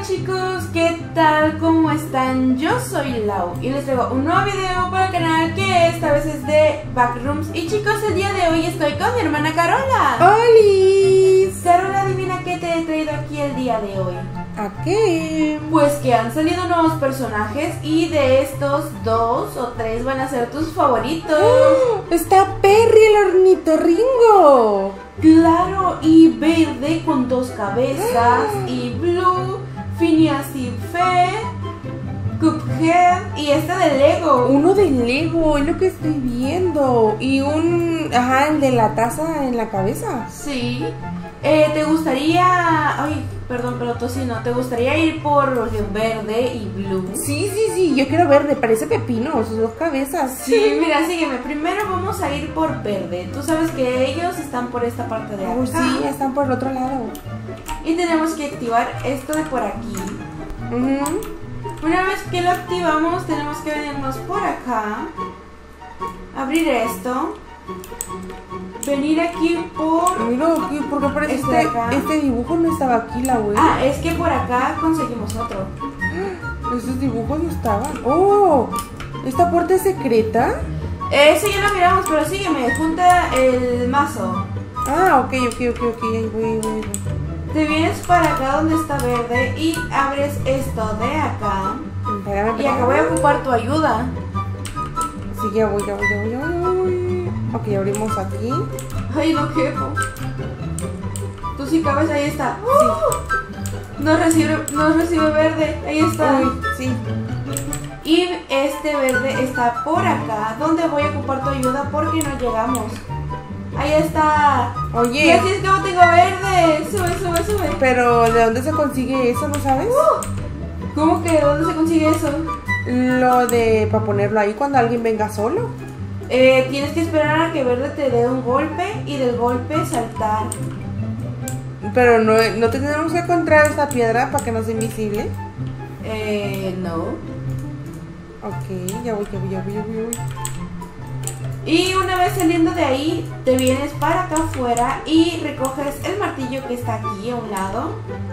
Hola chicos, ¿qué tal? ¿Cómo están? Yo soy Lau y les traigo un nuevo video para el canal que esta vez es de Backrooms. Y chicos, el día de hoy estoy con mi hermana Carola. ¡Holis! Carola, adivina qué te he traído aquí el día de hoy. ¿A qué? Pues que han salido nuevos personajes y de estos 2 o 3 van a ser tus favoritos. ¡Oh! ¡Está Perry el ornitorrinco! Claro, y verde con 2 cabezas, y Blue, Phineas y Ferb, Cuphead y este de Lego. Uno de Lego, es lo que estoy viendo. Y el de la taza en la cabeza. Sí. ¿Te gustaría... Ay, perdón, pero tosino. ¿Te gustaría ir por verde y blue? Sí, yo quiero verde, parece pepino, sus 2 cabezas. Sí, mira, sígueme. Primero vamos a ir por verde. Tú sabes que ellos están por esta parte de acá. Sí, están por el otro lado. Y tenemos que activar esto de por aquí. Una vez que lo activamos, tenemos que venirnos por acá. Abrir esto. Venir aquí por... Mira, ¿por qué parece este dibujo no estaba aquí, la web? Ah, es que por acá conseguimos otro. Esos dibujos no estaban. ¡Oh! ¿Esta puerta es secreta? Ese ya lo miramos, pero sígueme, junta el mazo. Ah, ok, ahí voy. Te vienes para acá donde está verde y abres esto de acá. Espérame. Y acá voy a ocupar tu ayuda. Sí, ya voy. Ok, abrimos aquí. Ay, no quepo. Tú sí cabes, ahí está. Sí. Nos recibe verde, ahí está. Uy, sí. Y este verde está por acá, donde voy a ocupar tu ayuda porque no llegamos. Ahí está. Oye. Y así es como tengo verde. Sube. Pero, ¿de dónde se consigue eso, no sabes? ¿Cómo que de dónde se consigue eso? Lo de para ponerlo ahí cuando alguien venga solo. Tienes que esperar a que verde te dé un golpe y del golpe saltar. Pero no tenemos que encontrar esta piedra para que no sea invisible. No. Ok, ya voy. Y una vez saliendo de ahí, te vienes para acá afuera y recoges el martillo que está aquí a un lado.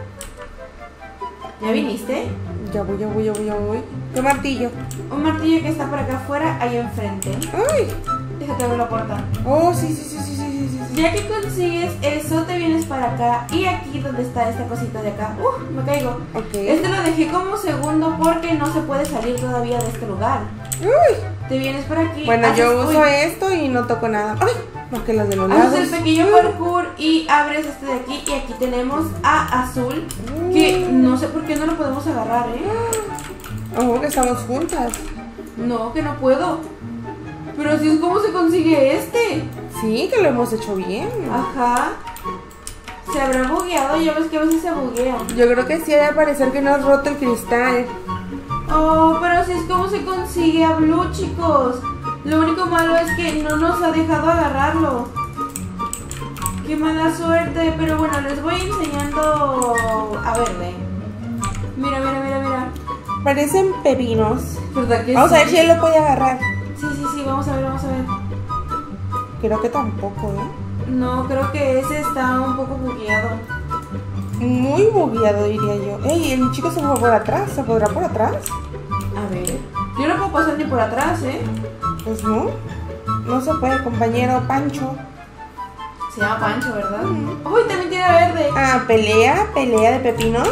¿Ya viniste? Ya voy. ¿Qué martillo? Un martillo que está por acá afuera, ahí enfrente. ¡Ay! Déjate abrir la puerta. Oh, sí. Ya que consigues eso, te vienes para acá y aquí donde está esta cosita de acá. Me caigo. Ok. Este lo dejé como segundo porque no se puede salir todavía de este lugar. ¡Uy! Te vienes por aquí. Bueno, yo uso esto y no toco nada. ¡Ay! Más que los de los lados. Haces el pequeño parkour y abres este de aquí. Y aquí tenemos a Azul, que no sé por qué no lo podemos agarrar, Oh, que estamos juntas. No, que no puedo. Pero así es como se consigue este. Sí, que lo hemos hecho bien. Ajá. Se habrá bugueado, ya ves que a veces se buguea. Yo creo que sí ha de parecer que no has roto el cristal. Oh, pero así es como se consigue a Blue, chicos. Lo único malo es que no nos ha dejado agarrarlo. Qué mala suerte, pero bueno, les voy enseñando a verle. Mira. Parecen pepinos. ¿Verdad que Vamos sí? a ver si él lo puede agarrar. Sí, vamos a ver. Creo que tampoco, No, creo que ese está un poco bugueado. Muy bugueado, diría yo. Ey, el chico se fue por atrás. ¿Se podrá por atrás? A ver. Yo no puedo pasar ni por atrás, Pues no. No se puede, compañero Pancho. Se llama Pancho, ¿verdad? Uy, también tiene verde. Ah, pelea de pepinos.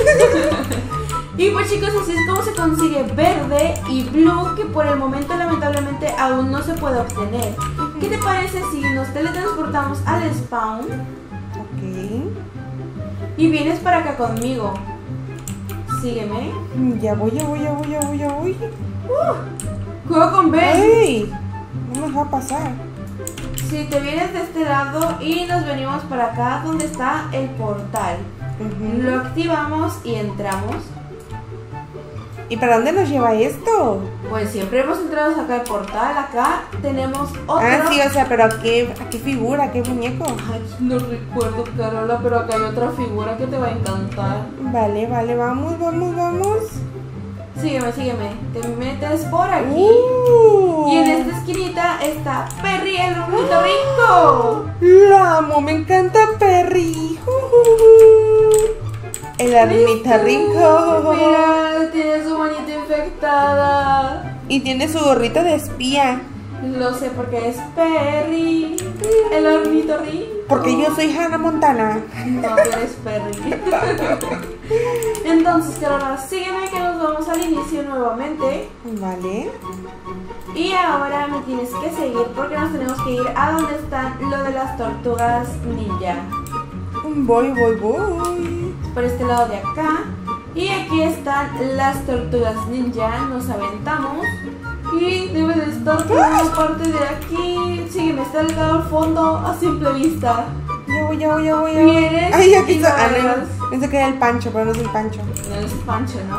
Y pues chicos, así es como se consigue verde y blue, que por el momento lamentablemente aún no se puede obtener. ¿Qué te parece si nos teletransportamos al spawn? Ok. Y vienes para acá conmigo. Sígueme. Ya voy. Juego con Ben. ¡Ey! No nos va a pasar. Si te vienes de este lado y nos venimos para acá donde está el portal. Lo activamos y entramos. ¿Y para dónde nos lleva esto? Pues siempre hemos entrado a sacar el portal. Acá tenemos otro. Ah, sí, o sea, pero ¿a qué figura? ¿A qué muñeco? Ay, no recuerdo, Carola, pero acá hay otra figura que te va a encantar. Vale, vamos. Sígueme. Te metes por aquí. Y en esta esquinita está Perry el ornitorrinco. ¡Lo amo! ¡Me encanta Perry! el ornitorrinco. Mira, tiene su manita infectada. Y tiene su gorrito de espía. Lo sé porque es Perry, el ornitorrinco. Porque yo soy Hannah Montana. No, tú eres Perry. Entonces, Carola, sígueme que nos vamos al inicio nuevamente. Vale. Y ahora me tienes que seguir porque nos tenemos que ir a donde están lo de las tortugas ninja. Voy. Por este lado de acá. Y aquí están las tortugas ninja. Nos aventamos. Y debe de estar por una parte de aquí. Sígueme, está al lado al fondo a simple vista. Ya voy. Vienes. Ay, aquí y lo está. agarras. Pensé que era el Pancho, pero no es el Pancho. No es Pancho, ¿no?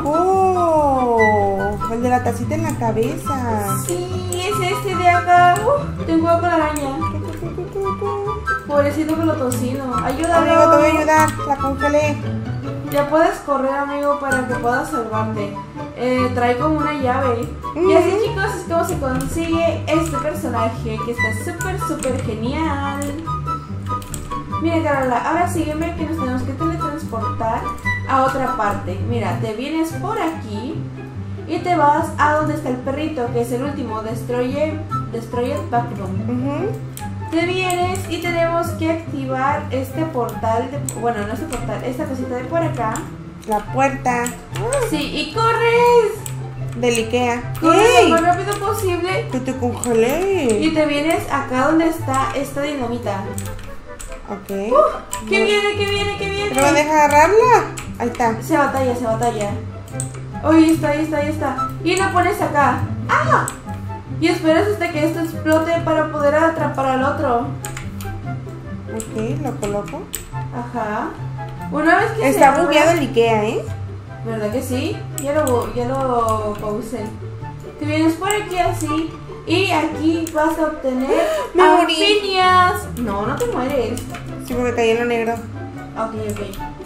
Oh, el de la tacita en la cabeza. Sí, es este de acá. Ten cuidado con la araña. Pobrecito con lo tocino. Ayúdame. Amigo, te voy a ayudar. La congelé. Ya puedes correr, amigo, para que puedas salvarte. Trae como una llave. Y así, chicos, es como se consigue este personaje que está súper genial. Mira, Carola, ahora sígueme que nos tenemos que teletransportar a otra parte. Mira, te vienes por aquí y te vas a donde está el perrito, que es el último, Destroyer Backroom. Te vienes y tenemos que activar este portal, bueno, no este portal, esta cosita de por acá. La puerta. Sí, y corres. Del Ikea. Corres ¡Ey! lo más rápido posible. Que te congelé. Y te vienes acá donde está esta dinamita. Ok. ¿Qué viene? ¿Pero me deja agarrarla? Ahí está. Se batalla. Oye, ahí está. Y lo pones acá. ¡Ah! Y esperas hasta que esto explote para poder atrapar al otro. Ok, lo coloco. Ajá. Una vez que Está se bugueado abra- el Ikea, ¿eh? ¿Verdad que sí? Ya lo pausé. Te vienes por aquí así. Y aquí vas a obtener Me morí. Phineas. No te mueres. Sí, porque caí en lo negro. Ok.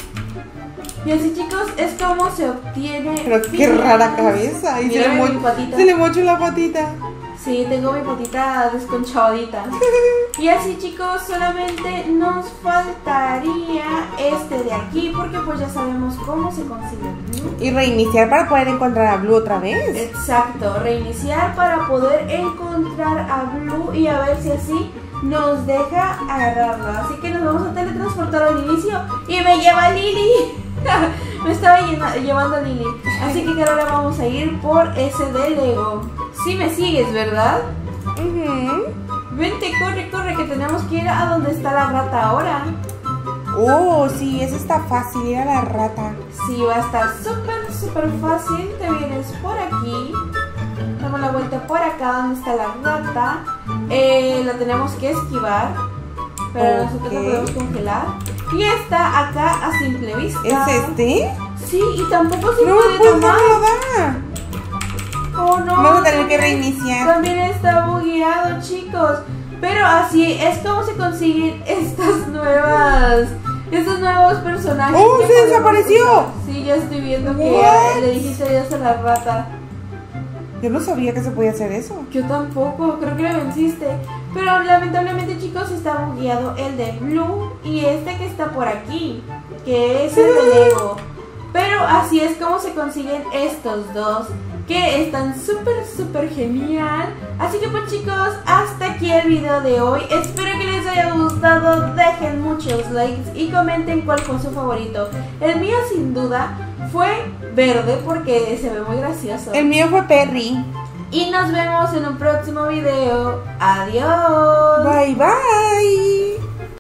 Y así, chicos, es como se obtiene. Pero qué Phineas. rara cabeza. Y Mira mi patita. se le mochó la patita. Sí, tengo mi patita desconchadita. Y así, chicos, solamente nos faltaría este de aquí, porque pues ya sabemos cómo se consigue Blue. Y reiniciar para poder encontrar a Blue otra vez. Exacto, reiniciar para poder encontrar a Blue y a ver si así nos deja agarrarla. Así que nos vamos a teletransportar al inicio y me lleva Lily. Me estaba llevando a Lily. Así que ahora vamos a ir por ese de Lego. Sí me sigues, ¿verdad? Vente, corre, que tenemos que ir a donde está la rata ahora. Oh, sí, eso está fácil, ir a la rata. Sí, va a estar súper fácil. Te vienes por aquí. Damos la vuelta por acá donde está la rata. La tenemos que esquivar. Pero nosotros la podemos congelar. Y está acá a simple vista. ¿Es este? Sí, y tampoco se No, puede pues no tomar. me lo da. Oh, no. Vamos a tener que reiniciar. También está bugueado, chicos. Pero así es como se consiguen estos nuevos personajes. ¡Oh, que se podemos desapareció! usar. Sí, ya estoy viendo que What? le dijiste adiós a la rata. Yo no sabía que se podía hacer eso. Yo tampoco, creo que le venciste. Pero lamentablemente, chicos, está bugueado el de Blue y este que está por aquí, que es el de Lego. Pero así es como se consiguen estos dos, que están súper genial. Así que pues, chicos, hasta aquí el video de hoy. Espero que les haya gustado. Dejen muchos likes y comenten cuál fue su favorito. El mío sin duda fue verde porque se ve muy gracioso. El mío fue Perry. Y nos vemos en un próximo video. Adiós. Bye.